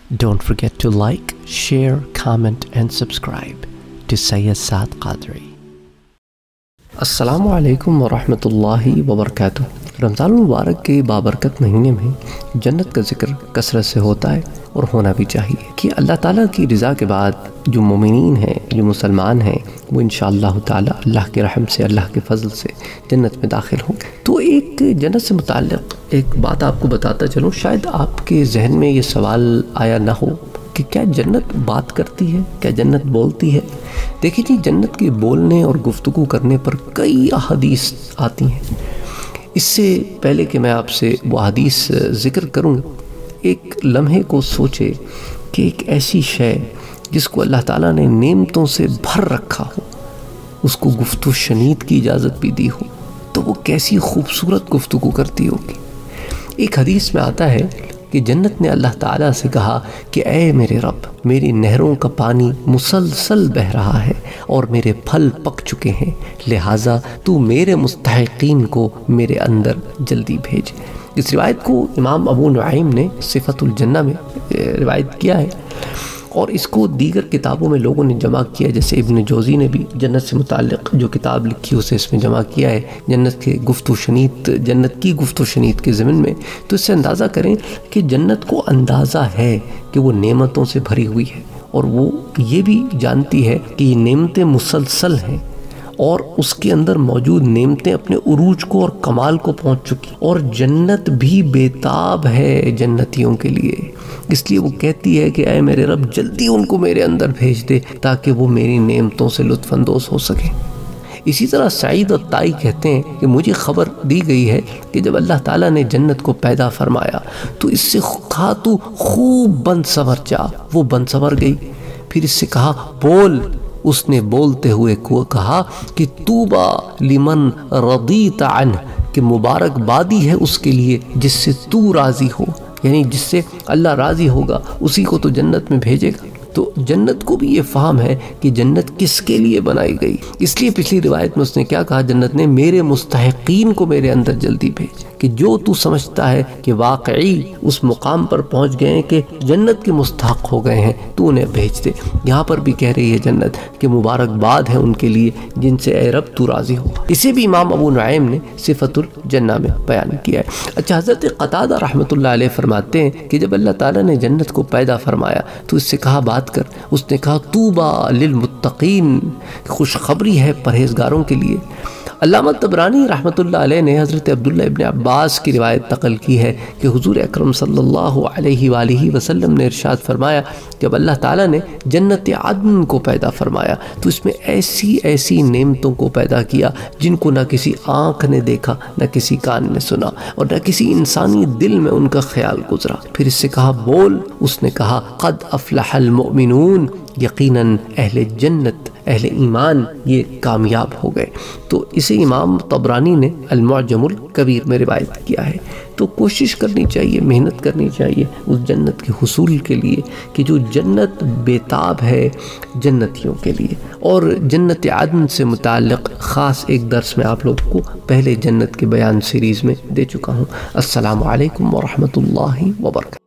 Don't forget to like, share, comment and subscribe to Sayyid Saad Qadri. السلام علیکم ورحمۃ اللہ وبرکاتہ۔ رمضان المبارک کے بابرکت مہینے میں جنت کا ذکر کثرت سے ہوتا ہے اور ہونا بھی چاہیے کہ اللہ تعالیٰ کی رضا کے بعد جو مومنین ہیں، جو مسلمان ہیں، وہ انشاءاللہ تعالیٰ اللہ کے رحم سے، اللہ کے فضل سے جنت میں داخل ہوں گے۔ تو ایک جنت سے متعلق ایک بات آپ کو بتاتا چلوں، شاید آپ کے ذہن میں یہ سوال آیا نہ ہو کہ کیا جنت بات کرتی ہے، کیا جنت بولتی ہے؟ دیکھیں جی، جنت کے بولنے اور گفتگو کرنے پر کئی احادیث آتی ہیں۔ اس سے پہلے کہ میں آپ سے وہ حدیث ذکر کروں، ایک لمحے کو سوچے کہ ایک ایسی شے جس کو اللہ تعالیٰ نے نعمتوں سے بھر رکھا ہو، اس کو گفتگو شنید کی اجازت بھی دی ہو، تو وہ کیسی خوبصورت گفتگو کرتی ہوگی۔ ایک حدیث میں آتا ہے کہ جنت نے اللہ تعالیٰ سے کہا کہ اے میرے رب، میری نہروں کا پانی مسلسل بہہ رہا ہے اور میرے پھل پک چکے ہیں، لہٰذا تو میرے مستحقین کو میرے اندر جلدی بھیج۔ اس روایت کو امام ابو نعیم نے صفت الجنہ میں روایت کیا ہے، اور اس کو دیگر کتابوں میں لوگوں نے جمع کیا، جیسے ابن جوزی نے بھی جنت سے متعلق جو کتاب لکھی اسے اس میں جمع کیا ہے، جنت کی گفت و شنید کے ضمن میں۔ تو اس سے اندازہ کریں کہ جنت کو اندازہ ہے کہ وہ نعمتوں سے بھری ہوئی ہے، اور وہ یہ بھی جانتی ہے کہ یہ نعمتیں مسلسل ہیں، اور اس کے اندر موجود نعمتیں اپنے عروج کو اور کمال کو پہنچ چکی، اور جنت بھی بےتاب ہے جنتیوں کے لیے۔ اس لیے وہ کہتی ہے کہ اے میرے رب، جلدی ان کو میرے اندر بھیج دے تاکہ وہ میری نعمتوں سے لطف اندوز ہو سکیں۔ اسی طرح سعید اور طائی کہتے ہیں کہ مجھے خبر دی گئی ہے کہ جب اللہ تعالیٰ نے جنت کو پیدا فرمایا تو اس سے کہا تو خوب بن سنور جا، وہ بن سنور گئی۔ پھر اس سے کہا بول، اس نے بولتے ہوئے کہا کہ طوبیٰ لمن رضیت عنہ، کہ مبارک بادی ہے اس کے لیے جس سے تو راضی ہو، یعنی جس سے اللہ راضی ہوگا اسی کو تو جنت میں بھیجے گا۔ تو جنت کو بھی یہ فہم ہے کہ جنت کس کے لیے بنائی گئی، اس لیے پچھلی روایت میں اس نے کیا کہا، جنت نے میرے مستحقین کو میرے اندر جلدی بھیج، کہ جو تو سمجھتا ہے کہ واقعی اس مقام پر پہنچ گئے ہیں کہ جنت کے مستحق ہو گئے ہیں، تو انہیں بھیج دے۔ یہاں پر بھی کہہ رہی ہے جنت کہ مبارکباد ہے ان کے لیے جن سے اے رب تو راضی ہو۔ اسے بھی امام ابو نعیم نے صفت الجنہ میں بیان کیا ہے۔ اچھا، حضرت قتادہ رحمۃ اللہ علیہ فرماتے ہیں کہ جب اللہ تعالیٰ نے جنت کو پیدا فرمایا تو اس سے کہا بات کر، اس نے کہا طوبیٰ للمتقین، خوشخبری ہے پرہیزگاروں کے لیے۔ علامہ طبرانی رحمۃ اللہ علیہ نے حضرت عبداللہ ابن عباس کی روایت نقل کی ہے کہ حضور اکرم صلی اللہ علیہ وآلہ وسلم نے ارشاد فرمایا، جب اللہ تعالیٰ نے جنت عدن کو پیدا فرمایا تو اس میں ایسی ایسی نعمتوں کو پیدا کیا جن کو نہ کسی آنکھ نے دیکھا، نہ کسی کان نے سنا، اور نہ کسی انسانی دل میں ان کا خیال گزرا۔ پھر اس سے کہا بول، اس نے کہا قد افلح المؤمنون، یقیناً اہل جنت، اہل ایمان یہ کامیاب ہو گئے۔ تو اسے امام طبرانی نے المعجم الکبیر میں روایت کیا ہے۔ تو کوشش کرنی چاہیے، محنت کرنی چاہیے اس جنت کے حصول کے لیے کہ جو جنت بےتاب ہے جنتیوں کے لیے۔ اور جنت عدن سے متعلق خاص ایک درس میں آپ لوگوں کو پہلے جنت کے بیان سیریز میں دے چکا ہوں۔ السلام علیکم ورحمۃ اللہ وبرکاتہ۔